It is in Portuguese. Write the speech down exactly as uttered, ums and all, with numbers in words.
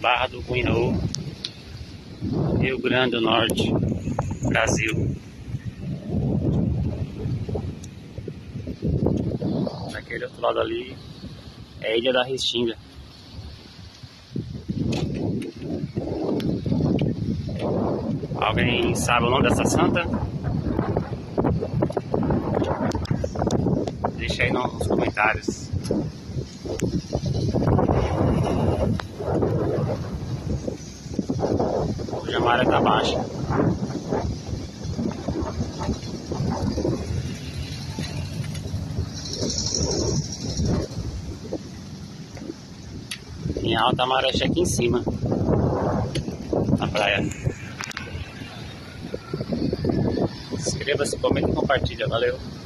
Barra do Cunhaú, Rio Grande do Norte, Brasil. Daquele outro lado ali é a Ilha da Restinga. Alguém sabe o nome dessa santa? Deixa aí nos comentários. Hoje a maré tá baixa. Em alta a maré chega aqui em cima, na praia. Inscreva-se, comenta e compartilha. Valeu!